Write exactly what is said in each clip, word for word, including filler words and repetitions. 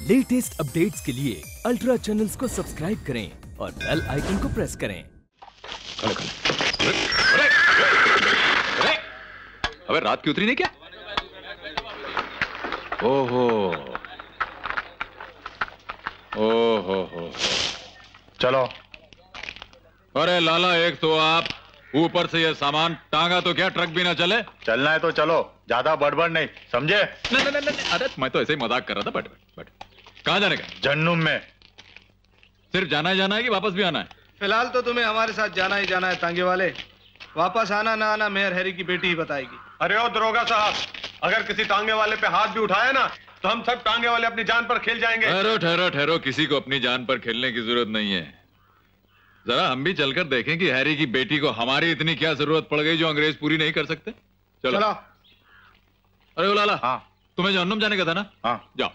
Latest updates के लिए ultra channels को सब्सक्राइब करें और बेल आइकन को प्रेस करें। खड़े खड़े। अरे, अरे, अबे रात की उतरी नहीं क्या? ओहो, ओहो हो। चलो। अरे लाला, एक तो आप ऊपर से ये सामान टांगा तो क्या ट्रक भी ना चले? चलना है तो चलो, ज्यादा बड़बड़ नहीं, समझे? नहीं नहीं नहीं, अरे मैं तो ऐसे ही मजाक कर रहा था। बैठ बैठ बैठ। कहाँ जाने का? जन्नुम में। सिर्फ जाना ही जाना है कि वापस भी आना है? फिलहाल तो तुम्हें हमारे साथ जाना ही जाना है तांगे वाले। वापस आना ना आना मेयर हैरी की बेटी ही बताएगी। अरे ओ दरोगा साहब, अगर किसी टांगे वाले पे हाथ भी उठाया ना तो हम सब टांगे वाले अपनी जान पर खेल जाएंगे। ठहरो ठहरो ठहरो, किसी को अपनी जान पर खेलने की जरूरत नहीं है। जरा हम भी चलकर देखें कि हैरी की बेटी को हमारी इतनी क्या जरूरत पड़ गई जो अंग्रेज पूरी नहीं कर सकते। चलो, चलो। अरे ओ लाला, हाँ, तुम्हें जहन्नुम जाने का था ना? हाँ, जाओ।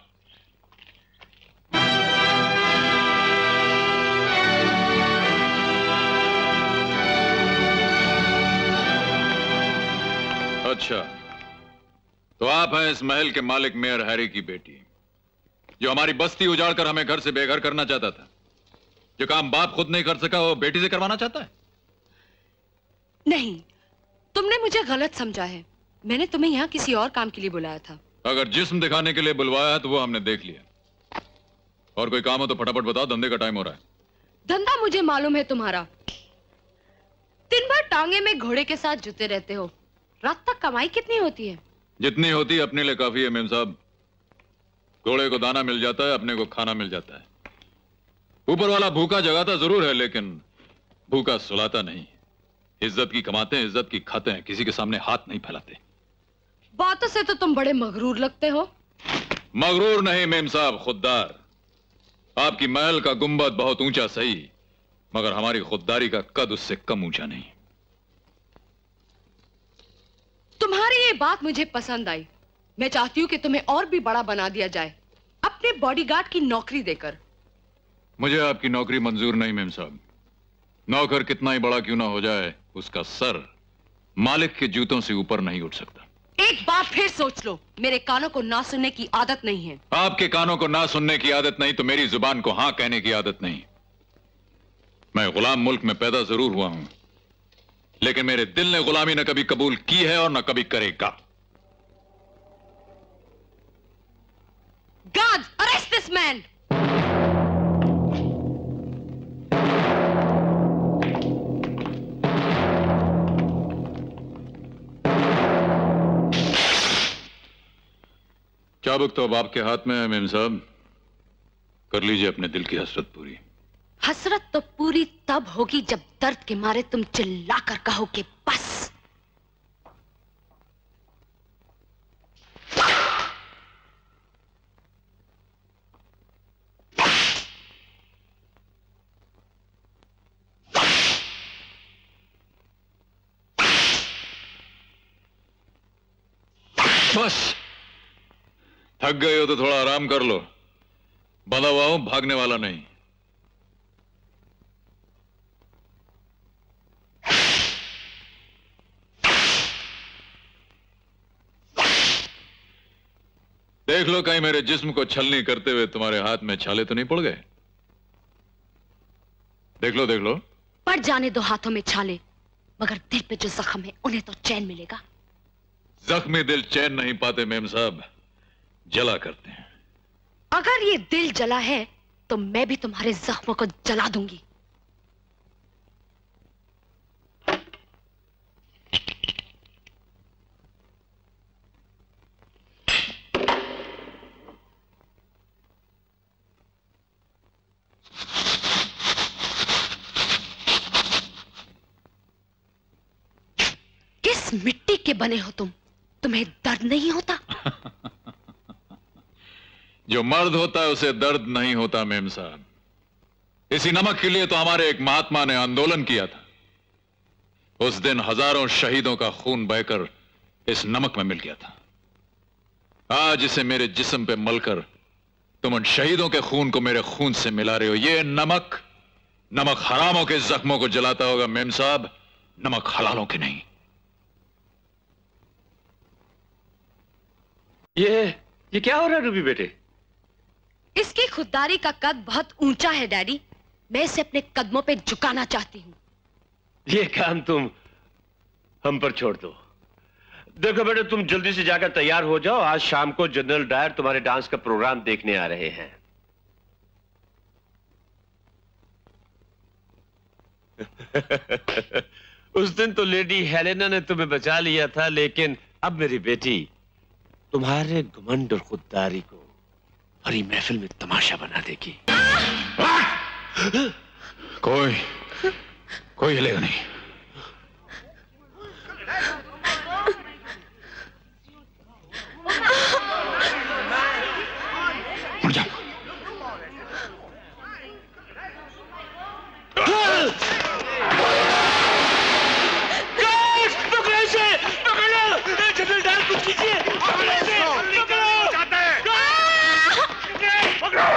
अच्छा, तो आप हैं इस महल के मालिक मेयर हैरी की बेटी, जो हमारी बस्ती उजाड़कर हमें घर से बेघर करना चाहता था। जो काम बाप खुद नहीं कर सका वो बेटी से करवाना चाहता है? नहीं, तुमने मुझे गलत समझा है। मैंने तुम्हें यहाँ किसी और काम के लिए बुलाया था। अगर जिस्म दिखाने के लिए बुलवाया तो वो हमने देख लिया। और कोई काम हो तो फटाफट बताओ, धंधे का टाइम हो रहा है। धंधा मुझे मालूम है तुम्हारा। दिन भर टांगे में घोड़े के साथ जुते रहते हो। रात तक कमाई कितनी होती है? जितनी होती है अपने लिए काफी है मेम साहब। घोड़े को दाना मिल जाता है, अपने को खाना मिल जाता है। ऊपर वाला भूखा जगाता जरूर है, लेकिन भूखा सुलाता नहीं। इज्जत की कमाते हैं, इज्जत की खाते हैं, किसी के सामने हाथ नहीं फैलाते। बातों से तो तुम बड़े मगरूर लगते हो। मगरूर नहीं मेम साहब, खुददार। आपकी महल का गुंबद बहुत ऊंचा सही, मगर हमारी खुददारी का कद उससे कम ऊंचा नहीं। तुम्हारी ये बात मुझे पसंद आई। मैं चाहती हूँ कि तुम्हें और भी बड़ा बना दिया जाए, अपने बॉडीगार्ड की नौकरी देकर। मुझे आपकी नौकरी मंजूर नहीं मेम साहब। नौकर कितना ही बड़ा क्यों ना हो जाए, उसका सर मालिक के जूतों से ऊपर नहीं उठ सकता। एक बार फिर सोच लो, मेरे कानों को ना सुनने की आदत नहीं है। आपके कानों को ना सुनने की आदत नहीं तो मेरी जुबान को हाँ कहने की आदत नहीं। मैं गुलाम मुल्क में पैदा जरूर हुआ हूं, लेकिन मेरे दिल ने गुलामी न कभी कबूल की है और न कभी करेगा। Guards, arrest this man! चाबुक तो अब आपके हाथ में है मेम साहब। कर लीजिए अपने दिल की हसरत पूरी। हसरत तो पूरी तब होगी जब दर्द के मारे तुम चिल्लाकर कहोगे बस। बस थक गए हो तो थोड़ा आराम कर लो। बंधा हुआ हूं, भागने वाला नहीं। देख लो कहीं मेरे जिस्म को छलनी करते हुए तुम्हारे हाथ में छाले तो नहीं पड़ गए। देख लो देख लो। पड़ जाने दो हाथों में छाले, मगर दिल पे जो जख्म है उन्हें तो चैन मिलेगा। जख्मी दिल चैन नहीं पाते मेम साहब, जला करते हैं। अगर ये दिल जला है तो मैं भी तुम्हारे जख्मों को जला दूंगी। किस मिट्टी के बने हो तुम? तुम्हें दर्द नहीं होता? जो मर्द होता है उसे दर्द नहीं होता मेम साहब। इसी नमक के लिए तो हमारे एक महात्मा ने आंदोलन किया था। उस दिन हजारों शहीदों का खून बहकर इस नमक में मिल गया था। आज इसे मेरे जिस्म पे मलकर तुम उन शहीदों के खून को मेरे खून से मिला रहे हो। ये नमक नमक हरामों के जख्मों को जलाता होगा मेम साहब, नमक हलालों के नहीं। ये ये क्या हो रहा है रूबी बेटे? इसकी खुददारी का कद बहुत ऊंचा है डैडी। मैं इसे अपने कदमों पे झुकाना चाहती हूँ। ये काम तुम हम पर छोड़ दो। देखो बेटे, तुम जल्दी से जाकर तैयार हो जाओ। आज शाम को जनरल डायर तुम्हारे डांस का प्रोग्राम देखने आ रहे हैं। उस दिन तो लेडी हेलेना ने तुम्हें बचा लिया था, लेकिन अब मेरी बेटी तुम्हारे घमंड और खुददारी को भरी महफिल में तमाशा बना देगी। कोई कोई हिलेगा नहीं। उठ जाओ। पकड़ो इसे, पकड़ो। जनरल डायर कुछ कीजिए। पकड़ो इसे, पकड़ो। जाते हैं। पकड़ो।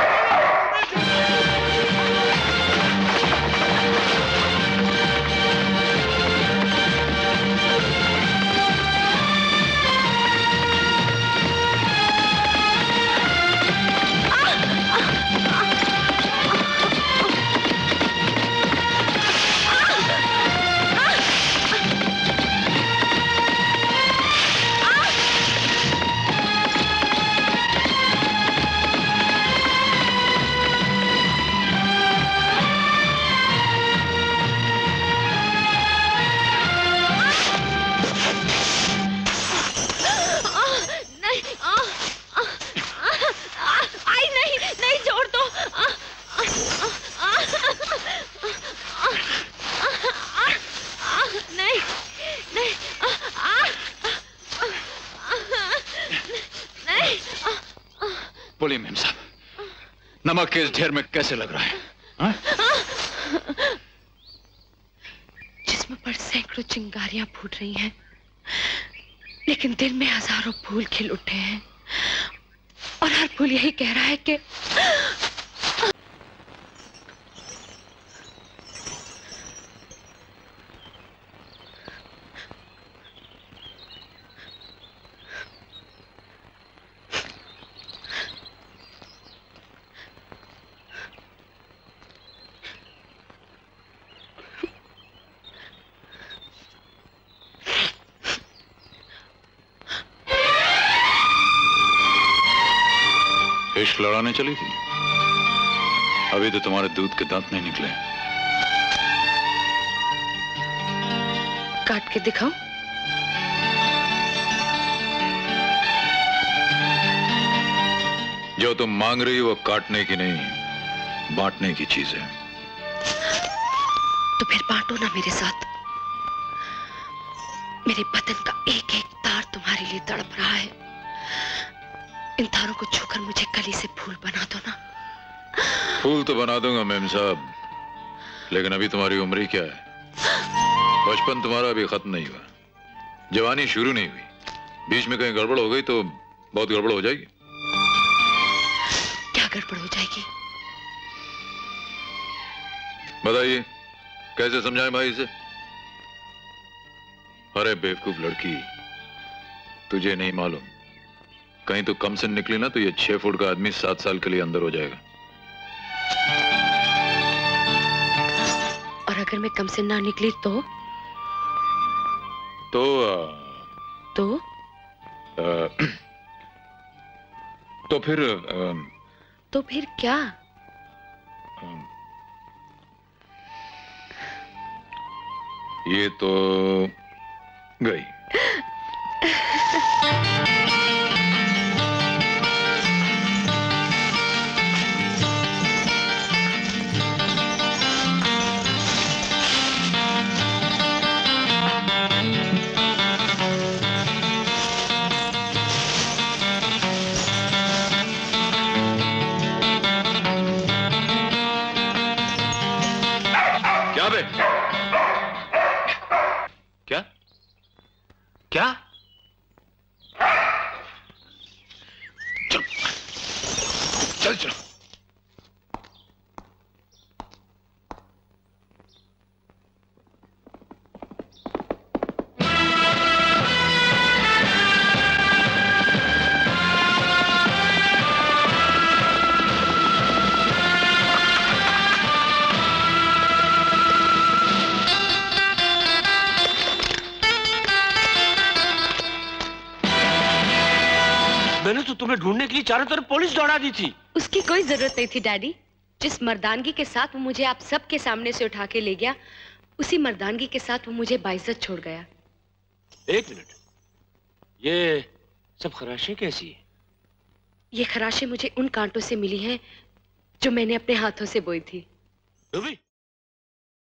बोलिए मेम साहब, नमक के इस ढेर में कैसे लग रहा है? हा? जिस्म पर सैकड़ों चिंगारियां फूट रही हैं, लेकिन दिल में हजारों फूल खिल उठे हैं और हर फूल यही कह रहा है कि इश्क लड़ाने चली थी? अभी तो तुम्हारे दूध के दांत नहीं निकले। काट के दिखाओ। जो तुम मांग रही हो वो काटने की नहीं, बांटने की चीज है। तो फिर बांटो ना मेरे साथ। मेरे बदन का एक एक तार तुम्हारे लिए तड़प रहा है। इन तारों को छूकर मुझे कली से फूल बना दो ना। फूल तो बना दूंगा मेम साहब, लेकिन अभी तुम्हारी उम्र ही क्या है? बचपन तुम्हारा अभी खत्म नहीं हुआ, जवानी शुरू नहीं हुई। बीच में कहीं गड़बड़ हो गई तो बहुत गड़बड़ हो जाएगी। क्या गड़बड़ हो जाएगी? बताइए, कैसे समझाएं भाई इसे? अरे बेवकूफ लड़की, तुझे नहीं मालूम, कहीं तो कम से निकली ना तो ये छह फुट का आदमी सात साल के लिए अंदर हो जाएगा। और अगर मैं कम से ना निकली तो? तो आ, तो आ, तो फिर आ, तो फिर क्या? आ, ये तो गई। क्या बे? क्या क्या? चल चल चल। मैंने तो तुम्हें ढूंढने के लिए चारों तरफ पुलिस दौड़ा दी थी। उसकी कोई जरूरत नहीं थी डैडी। जिस मर्दानगी के साथ वो मुझे आप सबके सामने से उठा के ले गया, उसी मर्दानगी के साथ वो मुझे बाइज्जत छोड़ गया। एक मिनट, ये सब खराशें कैसी है? ये खराशें मुझे उन कांटों से मिली हैं जो मैंने अपने हाथों से बोई थी। रूबी,